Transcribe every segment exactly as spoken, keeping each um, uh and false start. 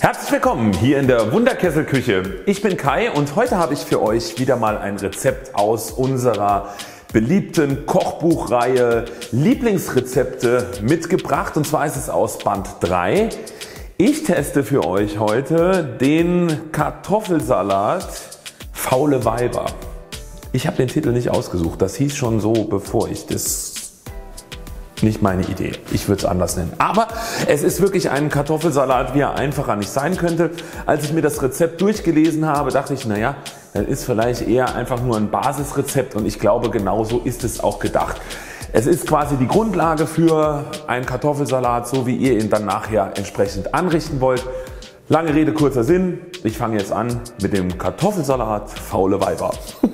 Herzlich willkommen hier in der Wunderkesselküche. Ich bin Kai und heute habe ich für euch wieder mal ein Rezept aus unserer beliebten Kochbuchreihe Lieblingsrezepte mitgebracht, und zwar ist es aus Band drei. Ich teste für euch heute den Kartoffelsalat Faule Weiber. Ich habe den Titel nicht ausgesucht, das hieß schon so, bevor ich das... Nicht meine Idee, ich würde es anders nennen. Aber es ist wirklich ein Kartoffelsalat, wie er einfacher nicht sein könnte. Als ich mir das Rezept durchgelesen habe, dachte ich, naja, das ist vielleicht eher einfach nur ein Basisrezept, und ich glaube, genauso ist es auch gedacht. Es ist quasi die Grundlage für einen Kartoffelsalat, so wie ihr ihn dann nachher entsprechend anrichten wollt. Lange Rede, kurzer Sinn, ich fange jetzt an mit dem Kartoffelsalat Faule Weiber.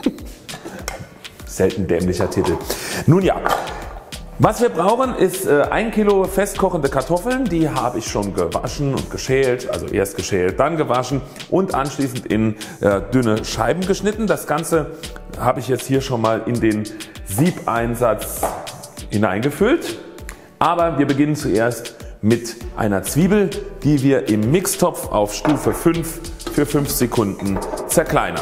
Selten dämlicher Titel. Nun ja. Was wir brauchen ist äh, ein Kilo festkochende Kartoffeln, die habe ich schon gewaschen und geschält, also erst geschält, dann gewaschen und anschließend in äh, dünne Scheiben geschnitten. Das Ganze habe ich jetzt hier schon mal in den Siebeinsatz hineingefüllt, aber wir beginnen zuerst mit einer Zwiebel, die wir im Mixtopf auf Stufe fünf für fünf Sekunden zerkleinern.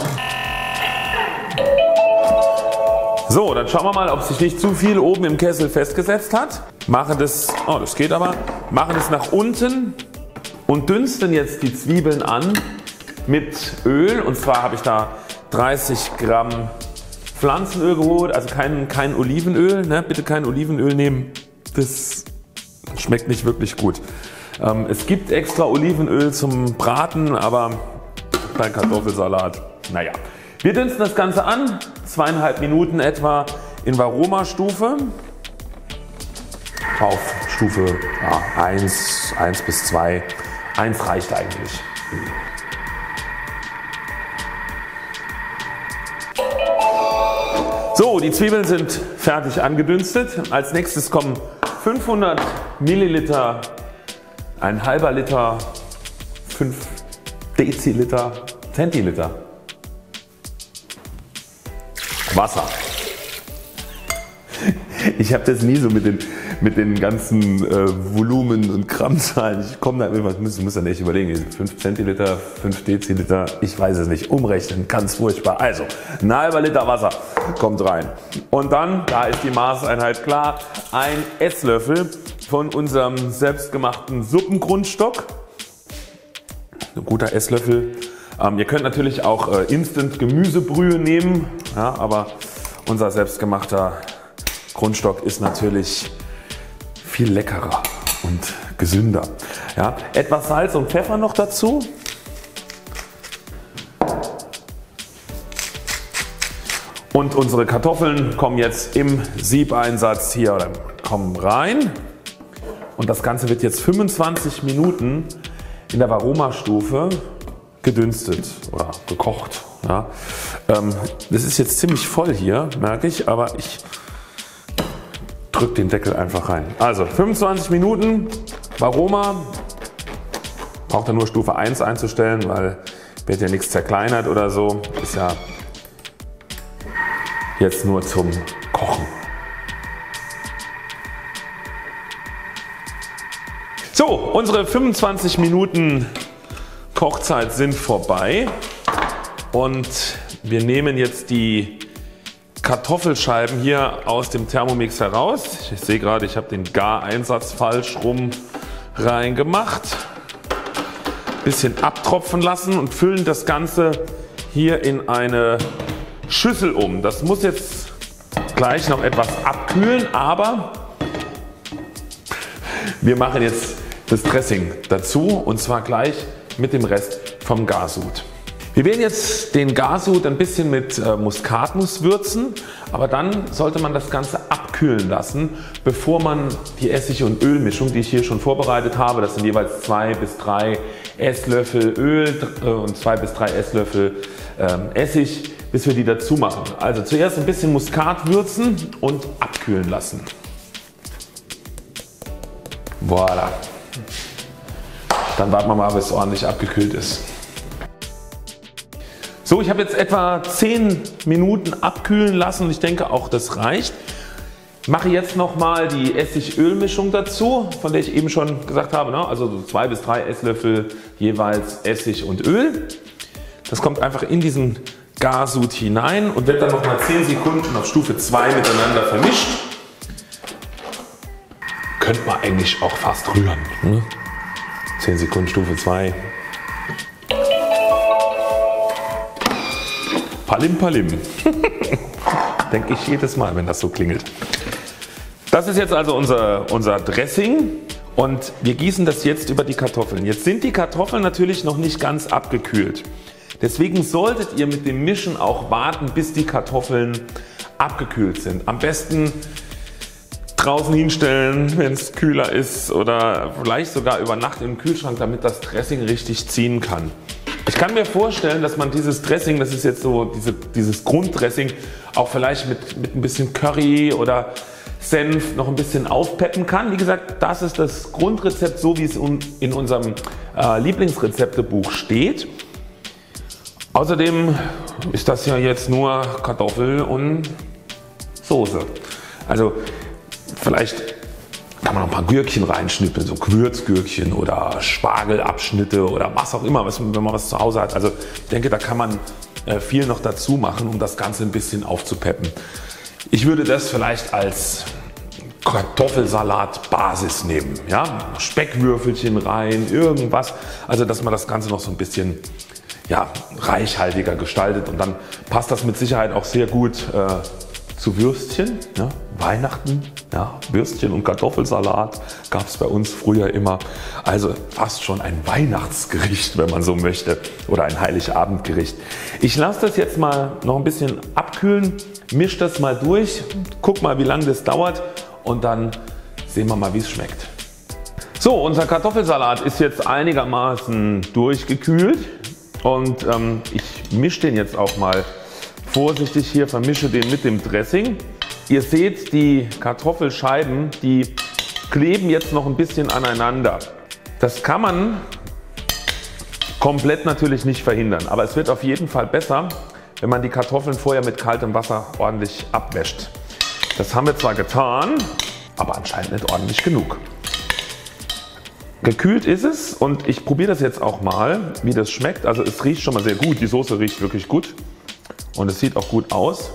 So, dann schauen wir mal, ob sich nicht zu viel oben im Kessel festgesetzt hat. Machen das, oh das geht aber, machen es nach unten und dünsten jetzt die Zwiebeln an mit Öl, und zwar habe ich da dreißig Gramm Pflanzenöl geholt, also kein, kein Olivenöl, ne? Bitte kein Olivenöl nehmen, das schmeckt nicht wirklich gut. Ähm, es gibt extra Olivenöl zum Braten, aber beim Kartoffelsalat, naja. Wir dünsten das Ganze an, zweieinhalb Minuten etwa in Varoma-Stufe. Auf Stufe ja, eins, eins bis zwei. eins reicht eigentlich. So, die Zwiebeln sind fertig angedünstet. Als nächstes kommen fünfhundert Milliliter, ein halber Liter, fünf Deziliter, Zentiliter Wasser. Ich habe das nie so mit den, mit den ganzen äh, Volumen und Grammzahlen. Ich komme da immer, muss, muss dann echt überlegen, fünf Zentiliter, fünf Deziliter, ich weiß es nicht, umrechnen, ganz furchtbar. Also ein halber Liter Wasser kommt rein. Und dann, da ist die Maßeinheit klar, ein Esslöffel von unserem selbstgemachten Suppengrundstock. Ein guter Esslöffel. Ähm, ihr könnt natürlich auch äh, Instant Gemüsebrühe nehmen, ja, aber unser selbstgemachter Grundstock ist natürlich viel leckerer und gesünder. Ja. Etwas Salz und Pfeffer noch dazu. Und unsere Kartoffeln kommen jetzt im Siebeinsatz hier oder kommen rein. Und das Ganze wird jetzt fünfundzwanzig Minuten in der Varoma-Stufe gedünstet oder gekocht. Ja. Ähm, das ist jetzt ziemlich voll hier, merke ich, aber ich drücke den Deckel einfach rein. Also fünfundzwanzig Minuten Varoma. Braucht ihr nur Stufe eins einzustellen, weil wird ja nichts zerkleinert oder so. Ist ja jetzt nur zum Kochen. So, unsere fünfundzwanzig Minuten Kochzeit sind vorbei und wir nehmen jetzt die Kartoffelscheiben hier aus dem Thermomix heraus. Ich sehe gerade, ich habe den Gareinsatz falsch rum reingemacht. Bisschen abtropfen lassen und füllen das Ganze hier in eine Schüssel um. Das muss jetzt gleich noch etwas abkühlen, aber wir machen jetzt das Dressing dazu, und zwar gleich mit dem Rest vom Garsud. Wir werden jetzt den Garsud ein bisschen mit äh, Muskatnuss würzen, aber dann sollte man das Ganze abkühlen lassen, bevor man die Essig- und Ölmischung, die ich hier schon vorbereitet habe, das sind jeweils zwei bis drei Esslöffel Öl äh, und zwei bis drei Esslöffel äh, Essig, bis wir die dazu machen. Also zuerst ein bisschen Muskat würzen und abkühlen lassen. Voilà. Dann warten wir mal, bis es ordentlich abgekühlt ist. So, ich habe jetzt etwa zehn Minuten abkühlen lassen und ich denke auch, das reicht. Mache jetzt nochmal die Essig-Öl-Mischung dazu, von der ich eben schon gesagt habe, ne? Also so zwei bis drei Esslöffel jeweils Essig und Öl. Das kommt einfach in diesen Garsud hinein und wird dann nochmal zehn Sekunden auf Stufe zwei miteinander vermischt. Könnte man eigentlich auch fast rühren. Ne? zehn Sekunden Stufe zwei. Palim Palim. Denke ich jedes Mal, wenn das so klingelt. Das ist jetzt also unser, unser Dressing und wir gießen das jetzt über die Kartoffeln. Jetzt sind die Kartoffeln natürlich noch nicht ganz abgekühlt. Deswegen solltet ihr mit dem Mischen auch warten, bis die Kartoffeln abgekühlt sind. Am besten draußen hinstellen, wenn es kühler ist, oder vielleicht sogar über Nacht im Kühlschrank, damit das Dressing richtig ziehen kann. Ich kann mir vorstellen, dass man dieses Dressing, das ist jetzt so diese, dieses Grunddressing, auch vielleicht mit, mit ein bisschen Curry oder Senf noch ein bisschen aufpeppen kann. Wie gesagt, das ist das Grundrezept, so wie es in unserem äh, Lieblingsrezeptebuch steht. Außerdem ist das ja jetzt nur Kartoffel und Soße. Also vielleicht kann man noch ein paar Gürkchen reinschnippeln, so Gewürzgürkchen oder Spargelabschnitte oder was auch immer, wenn man was zu Hause hat. Also ich denke, da kann man viel noch dazu machen, um das Ganze ein bisschen aufzupeppen. Ich würde das vielleicht als Kartoffelsalat-Basis nehmen. Ja? Speckwürfelchen rein, irgendwas. Also dass man das Ganze noch so ein bisschen ja, reichhaltiger gestaltet, und dann passt das mit Sicherheit auch sehr gut äh, zu Würstchen. Ja? Weihnachten, ja, Würstchen und Kartoffelsalat gab es bei uns früher immer. Also fast schon ein Weihnachtsgericht, wenn man so möchte, oder ein Heiligabendgericht. Ich lasse das jetzt mal noch ein bisschen abkühlen, mische das mal durch, guck mal, wie lange das dauert, und dann sehen wir mal, wie es schmeckt. So, unser Kartoffelsalat ist jetzt einigermaßen durchgekühlt und ähm, ich mische den jetzt auch mal vorsichtig hier, vermische den mit dem Dressing. Ihr seht, die Kartoffelscheiben, die kleben jetzt noch ein bisschen aneinander. Das kann man komplett natürlich nicht verhindern, aber es wird auf jeden Fall besser, wenn man die Kartoffeln vorher mit kaltem Wasser ordentlich abwäscht. Das haben wir zwar getan, aber anscheinend nicht ordentlich genug. Gekühlt ist es und ich probiere das jetzt auch mal, wie das schmeckt. Also es riecht schon mal sehr gut, die Soße riecht wirklich gut und es sieht auch gut aus.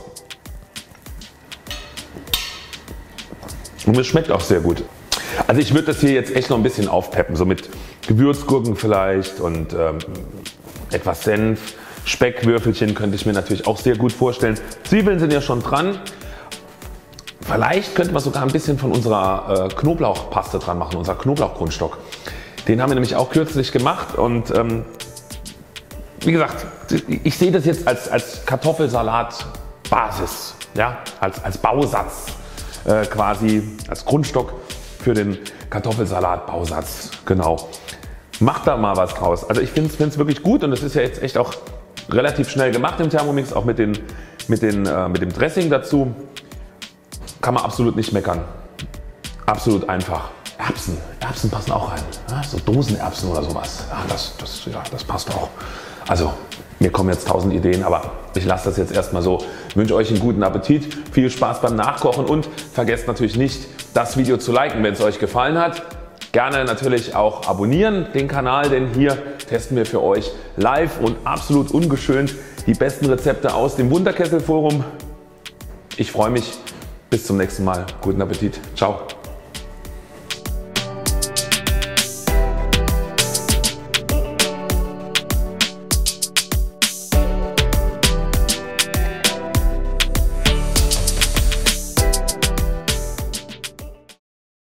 Und es schmeckt auch sehr gut. Also ich würde das hier jetzt echt noch ein bisschen aufpeppen, so mit Gewürzgurken vielleicht und ähm, etwas Senf. Speckwürfelchen könnte ich mir natürlich auch sehr gut vorstellen. Zwiebeln sind ja schon dran. Vielleicht könnte man sogar ein bisschen von unserer äh, Knoblauchpaste dran machen, unser Knoblauchgrundstock. Den haben wir nämlich auch kürzlich gemacht und ähm, wie gesagt, ich sehe das jetzt als, als Kartoffelsalat-Basis, ja? als, als Bausatz äh, quasi, als Grundstock für den Kartoffelsalat-Bausatz. Genau. Macht da mal was draus. Also ich finde es wirklich gut und es ist ja jetzt echt auch relativ schnell gemacht im Thermomix, auch mit, den, mit, den, äh, mit dem Dressing dazu. Kann man absolut nicht meckern. Absolut einfach. Erbsen, Erbsen passen auch rein. Ja, so Dosenerbsen oder sowas. Ja, das, das, ja, das passt auch. Also mir kommen jetzt tausend Ideen, aber ich lasse das jetzt erstmal so. Ich wünsche euch einen guten Appetit, viel Spaß beim Nachkochen und vergesst natürlich nicht, das Video zu liken, wenn es euch gefallen hat. Gerne natürlich auch abonnieren den Kanal, denn hier testen wir für euch live und absolut ungeschönt die besten Rezepte aus dem Wunderkessel Forum. Ich freue mich. Bis zum nächsten Mal. Guten Appetit. Ciao.